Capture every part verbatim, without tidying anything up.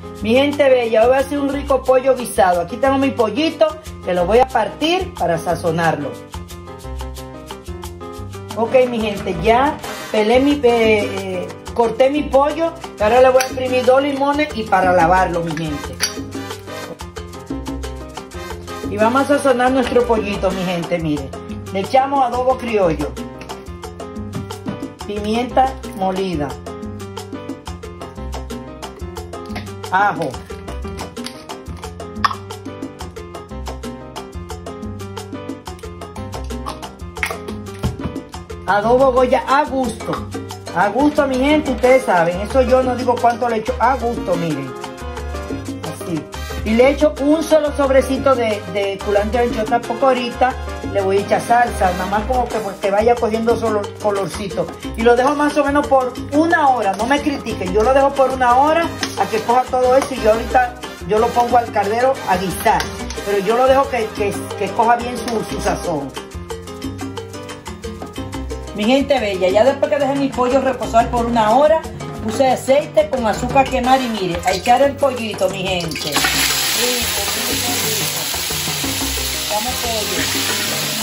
Mi gente bella, hoy voy a hacer un rico pollo guisado. Aquí tengo mi pollito que lo voy a partir para sazonarlo. Ok, mi gente, ya pelé mi, eh, eh, corté mi pollo. Y ahora le voy a exprimir dos limones y para lavarlo, mi gente. Y vamos a sazonar nuestro pollito, mi gente, miren. Le echamos adobo criollo, pimienta molida, ajo, adobo Goya a gusto, a gusto, mi gente, ustedes saben, eso yo no digo cuánto le echo, a gusto, miren, así. Y le echo un solo sobrecito de, de culantro de ancho, tampoco ahorita le voy a echar salsa, nada más como que, pues, que vaya cogiendo solo colorcito. Y lo dejo más o menos por una hora, no me critiquen, yo lo dejo por una hora a que coja todo eso y yo ahorita yo lo pongo al caldero a guisar. Pero yo lo dejo que, que, que coja bien su, su sazón. Mi gente bella, ya después que dejé mi pollo reposar por una hora, puse aceite con azúcar a quemar y mire, a echar el pollito, mi gente. Rico, rico, rico. Dame pollo.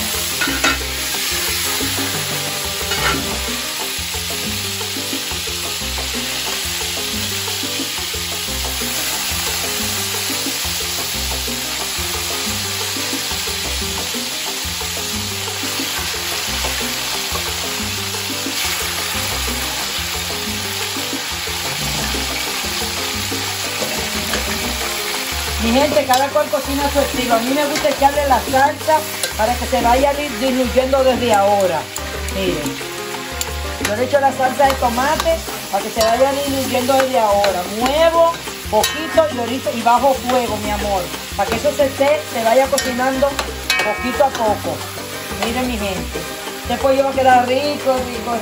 Mi gente, cada cual cocina a su estilo. A mí me gusta echarle la salsa para que se vaya diluyendo desde ahora. Miren, yo le echo la salsa de tomate para que se vaya diluyendo desde ahora. Muevo poquito y ahorita y bajo fuego, mi amor, para que eso se, se, se vaya cocinando poquito a poco. Miren, mi gente, este pollo va a quedar rico, rico,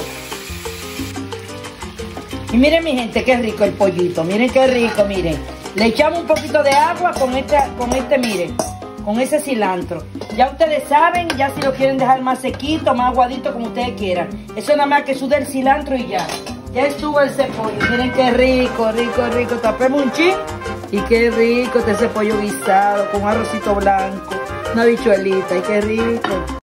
rico. Y miren, mi gente, qué rico el pollito. Miren qué rico, miren. Le echamos un poquito de agua con este, con este, miren, con ese cilantro. Ya ustedes saben, ya si lo quieren dejar más sequito, más aguadito, como ustedes quieran. Eso nada más que sude el cilantro y ya. Ya estuvo el pollo. Miren qué rico, rico, rico. Tapemos un chin. Y qué rico este ese pollo guisado con arrocito blanco, una bichuelita. Y qué rico.